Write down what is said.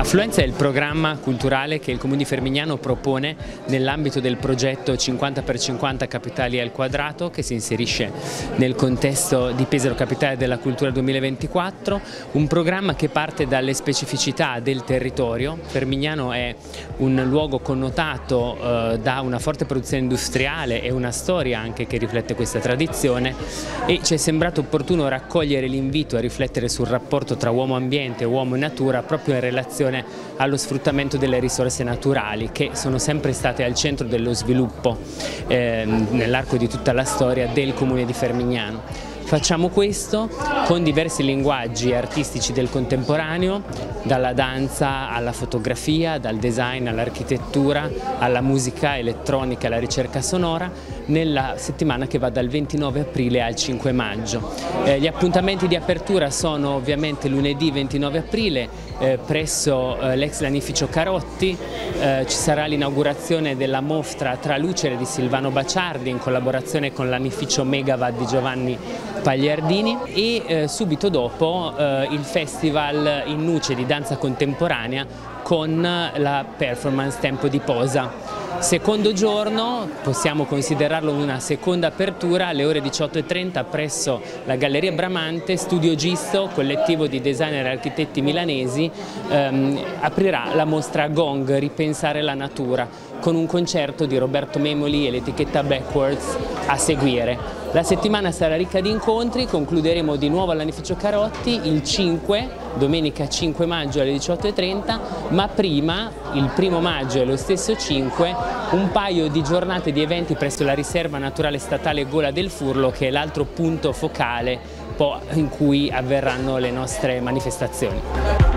Affluenza è il programma culturale che il Comune di Fermignano propone nell'ambito del progetto 50x50 Capitali al Quadrato, che si inserisce nel contesto di Pesaro Capitale della Cultura 2024, un programma che parte dalle specificità del territorio. Fermignano è un luogo connotato da una forte produzione industriale e una storia anche che riflette questa tradizione, e ci è sembrato opportuno raccogliere l'invito a riflettere sul rapporto tra uomo-ambiente e uomo-natura proprio in relazione allo sfruttamento delle risorse naturali, che sono sempre state al centro dello sviluppo nell'arco di tutta la storia del Comune di Fermignano. Facciamo questo con diversi linguaggi artistici del contemporaneo, dalla danza alla fotografia, dal design all'architettura, alla musica elettronica e alla ricerca sonora, nella settimana che va dal 29 aprile al 5 maggio. Gli appuntamenti di apertura sono ovviamente lunedì 29 aprile presso l'ex lanificio Carotti. Ci sarà l'inaugurazione della mostra Tralucere di Silvano Baciardi in collaborazione con l'anificio Megavad di Giovanni Pagliardini, e subito dopo il festival in Nuce di danza contemporanea con la performance Tempo di Posa. Secondo giorno, possiamo considerarlo una seconda apertura, alle ore 18:30 presso la Galleria Bramante. Studio Gisto, collettivo di designer e architetti milanesi, aprirà la mostra Gong, Ripensare la natura, con un concerto di Roberto Memoli e l'etichetta Backwards a seguire. La settimana sarà ricca di incontri, concluderemo di nuovo all'Anificio Carotti il 5, domenica 5 maggio alle 18:30, ma prima, il 1° maggio e lo stesso 5, un paio di giornate di eventi presso la riserva naturale statale Gola del Furlo, che è l'altro punto focale in cui avverranno le nostre manifestazioni.